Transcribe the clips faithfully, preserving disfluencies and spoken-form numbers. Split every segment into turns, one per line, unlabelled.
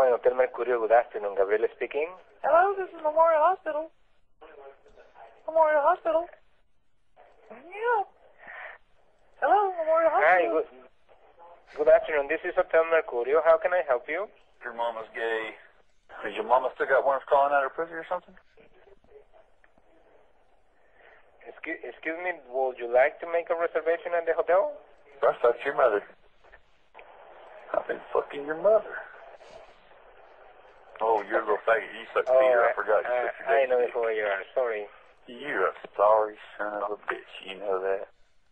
calling Hotel Mercurio. Good afternoon. Gabriela speaking.
Hello, this is Memorial Hospital. Memorial Hospital. Yeah. Hello, Memorial Hospital.
Hi, good, good afternoon. This is Hotel Mercurio. How can I help you?
Your mama's gay. Has your mama still got worms crawling out of her pussy or something?
Excuse, excuse me, would you like to make a reservation at the hotel?
I fucked your mother. I've been fucking your mother. Oh, you're a little faggot. You suck
Oh,
Peter. I
I,
forgot you
I,
sucked your
I
dad's
know
dick.
who you are. Sorry.
You're a sorry son of a bitch. You know that.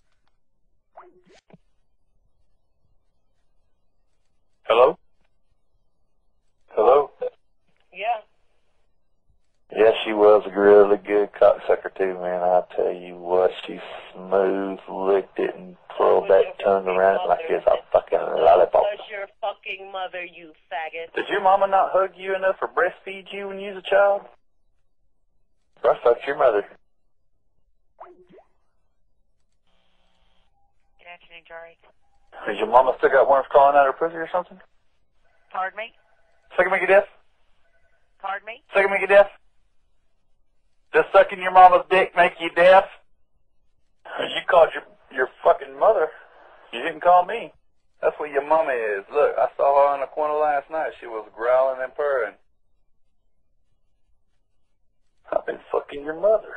Hello? Hello?
Yeah.
Yeah, she was a really good cocksucker too, man. I tell you what, she smooth licked it and twirled that tongue around it like it's a fucking lollipop.
That's your fucking mother, you faggot.
Did your mama not hug you enough or breastfeed you when you was a child? I fucked your mother.
Good afternoon, Jari.
Has your mama still got worms crawling out of her pussy or something?
Pardon me?
Sucking make you deaf?
Pardon me?
Sucking make you deaf? Does sucking your mama's dick make you deaf? You called your your fucking mother. You didn't call me. That's what your mama is. Look, I saw her on the corner last night. She was growling and purring. I've been fucking your mother.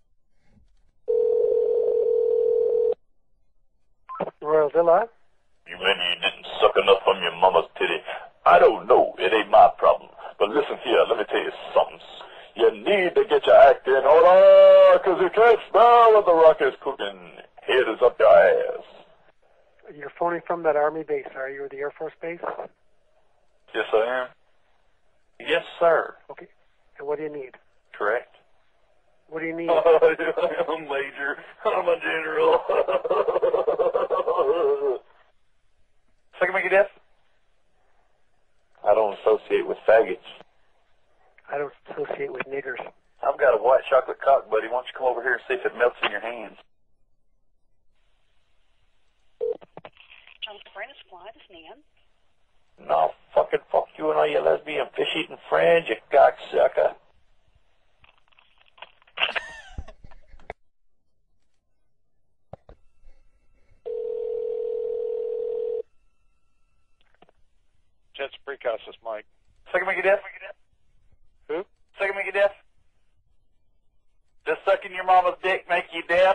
Royal Villa?
You mean you didn't suck enough from your mama's titty? I don't know. It ain't my problem. But listen here, let me tell you something. You need to get your act in order, because you can't smell what the rock is cooking. Head is up your ass.
You're phoning from that Army base, are you, or the Air Force base?
Yes, I am. Yes, sir.
Okay. And what do you need?
Correct.
What do you need?
I'm Major. I'm a general. Second make you deaf? I don't associate with faggots.
I don't associate with niggers.
I've got a white chocolate cock, buddy. Why don't you come over here and see if it melts in your hands?
I'm Sabrina Supply, this is Nan.
No, fucking fuck you and all your lesbian fish-eating friends, you cocksucker.
Jets Precast, this is Mike.
Second make you deaf?
Who?
Second make you deaf? Does sucking your mama's dick make you deaf?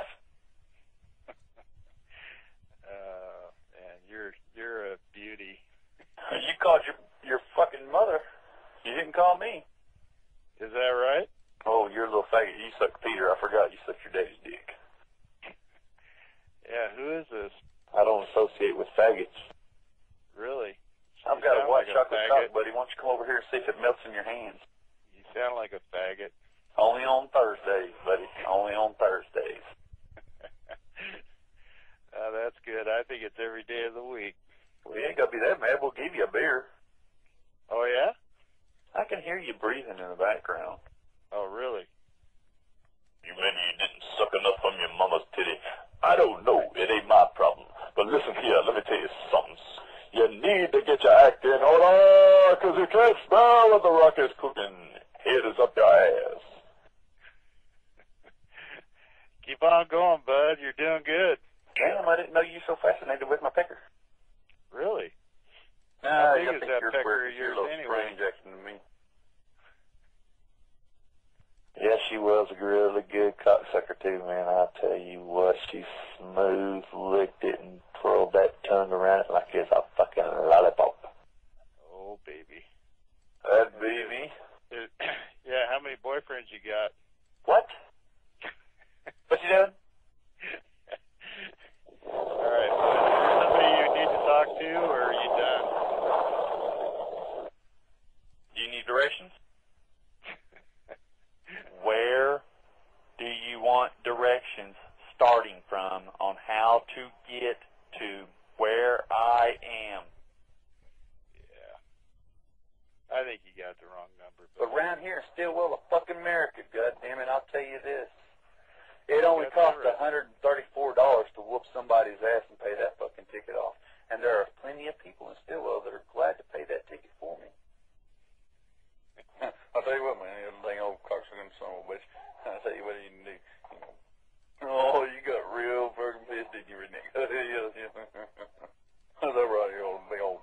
Uh, and you're you're a beauty.
You called your your fucking mother. You didn't call me.
Is that right?
Oh, you're a little faggot. You suck Peter. I forgot you sucked your daddy's dick.
Yeah, who is this?
I don't associate with faggots.
Really?
I've
You
got a
sound
white
like
chocolate
faggot.
cock, buddy. Why don't you come over here and see if it melts in your hands?
You sound like a faggot.
Only on Thursdays, buddy. Only on Thursdays.
uh, that's good. I think it's every day of the week.
Well, you ain't got to be that mad. We'll give you a beer.
Oh, yeah?
I can hear you breathing in the background.
Oh, really?
You mean you didn't suck enough from your mama's titty? I don't know. It ain't my problem. But listen here, let me tell you something. You need to get your act in order, because you can't smell what the rock is cooking. Head is up your ass.
Keep on going, bud. You're doing good.
Damn, I didn't know you were so fascinated with my pecker.
Really?
Nah,
big
I
is
think
that
you're
pecker
weird.
of
You're a
yours
little
anyway?
spray injection to me. Yeah, she was a really good cocksucker too, man. I tell you what, she smooth licked it and twirled that tongue around it like it's a fucking lollipop.
Oh, baby.
That baby.
It, yeah, how many boyfriends you got?
What? What you doing?
All right, bud. Is there somebody you need to talk to, or are you done?
Do you need directions? Where do you want directions starting from on how to get to where I am?
Yeah. I think you got the wrong number.
But around here in Stillwell, fucking America, goddammit, I'll tell you this. It only
That's
costs
right.
one hundred thirty-four dollars to whoop somebody's ass and pay that fucking ticket off. And there are plenty of people in Stillwell that are glad to pay that ticket for me. yeah, yeah. That's right, you old big old